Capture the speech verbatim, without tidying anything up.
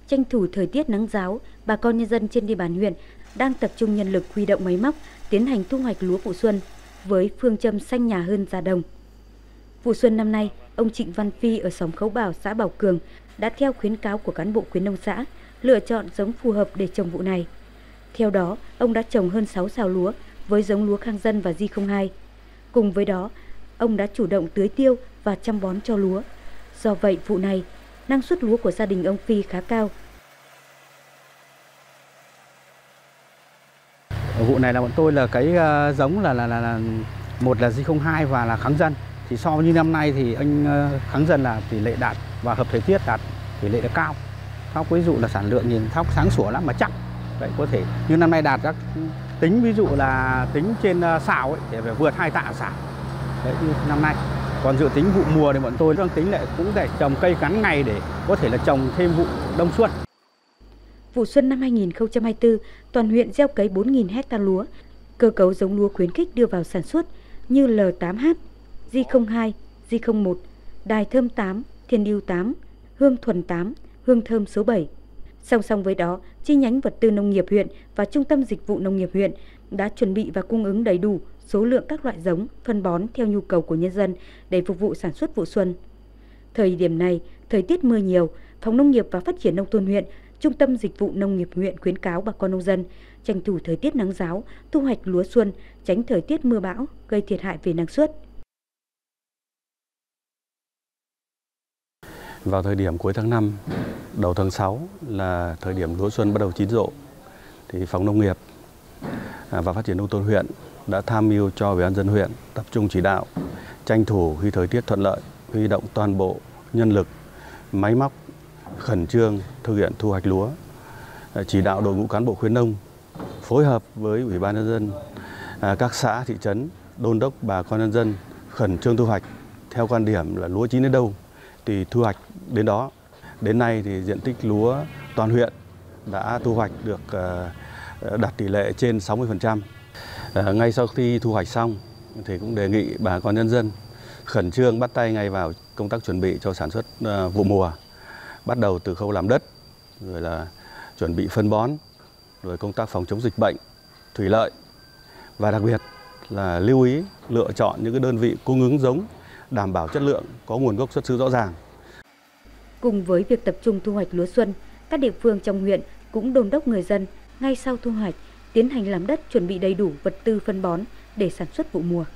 Tranh thủ thời tiết nắng ráo, bà con nhân dân trên địa bàn huyện đang tập trung nhân lực huy động máy móc tiến hành thu hoạch lúa vụ xuân với phương châm xanh nhà hơn già đồng. Vụ xuân năm nay, ông Trịnh Văn Phi ở xóm Khấu Bảo, xã Bảo Cường đã theo khuyến cáo của cán bộ khuyến nông xã lựa chọn giống phù hợp để trồng vụ này. Theo đó, ông đã trồng hơn sáu sào lúa với giống lúa Khang Dân và Di không hai. Cùng với đó, ông đã chủ động tưới tiêu và chăm bón cho lúa. Do vậy, vụ này, năng suất lúa của gia đình ông Phi khá cao. Vụ này là bọn tôi là cái uh, giống là, là là là một là Di không hai và là Khang Dân. Thì so với như năm nay thì anh uh, Khang Dân là tỷ lệ đạt và hợp thời tiết đạt tỷ lệ là cao. Thóc ví dụ là sản lượng nhìn thóc sáng sủa lắm mà chắc. Vậy có thể như năm nay đạt các tính ví dụ là tính trên uh, sào ấy thì phải vượt hai tạ sào. Đấy như năm nay. Còn dự tính vụ mùa thì bọn tôi đang tính lại cũng để trồng cây ngắn ngày để có thể là trồng thêm vụ đông xuân. Vụ xuân năm hai nghìn không trăm hai mươi tư, toàn huyện gieo cấy bốn nghìn hecta lúa. Cơ cấu giống lúa khuyến khích đưa vào sản xuất như L tám H, Di không hai, Di không một, Đài Thơm tám, Thiên Yêu tám, Hương Thuần tám, Hương Thơm số bảy. Song song với đó, chi nhánh vật tư nông nghiệp huyện và Trung tâm Dịch vụ Nông nghiệp huyện đã chuẩn bị và cung ứng đầy đủ số lượng các loại giống, phân bón theo nhu cầu của nhân dân để phục vụ sản xuất vụ xuân. Thời điểm này, thời tiết mưa nhiều, Phòng Nông nghiệp và Phát triển Nông thôn huyện, Trung tâm Dịch vụ Nông nghiệp huyện khuyến cáo bà con nông dân tranh thủ thời tiết nắng ráo, thu hoạch lúa xuân, tránh thời tiết mưa bão gây thiệt hại về năng suất. Vào thời điểm cuối tháng năm, đầu tháng sáu là thời điểm lúa xuân bắt đầu chín rộ. Thì Phòng Nông nghiệp và Phát triển Nông thôn huyện đã tham mưu cho Ủy ban nhân dân huyện tập trung chỉ đạo, tranh thủ khi thời tiết thuận lợi, huy động toàn bộ nhân lực, máy móc, khẩn trương thực hiện thu hoạch lúa, chỉ đạo đội ngũ cán bộ khuyến nông phối hợp với Ủy ban nhân dân các xã thị trấn đôn đốc bà con nhân dân khẩn trương thu hoạch theo quan điểm là lúa chín đến đâu thì thu hoạch đến đó. Đến nay thì diện tích lúa toàn huyện đã thu hoạch được đạt tỷ lệ trên sáu mươi phần trăm. Ngay sau khi thu hoạch xong thì cũng đề nghị bà con nhân dân khẩn trương bắt tay ngay vào công tác chuẩn bị cho sản xuất vụ mùa. Bắt đầu từ khâu làm đất, rồi là chuẩn bị phân bón, rồi công tác phòng chống dịch bệnh, thủy lợi. Và đặc biệt là lưu ý lựa chọn những cái đơn vị cung ứng giống đảm bảo chất lượng, có nguồn gốc xuất xứ rõ ràng. Cùng với việc tập trung thu hoạch lúa xuân, các địa phương trong huyện cũng đôn đốc người dân ngay sau thu hoạch tiến hành làm đất chuẩn bị đầy đủ vật tư phân bón để sản xuất vụ mùa.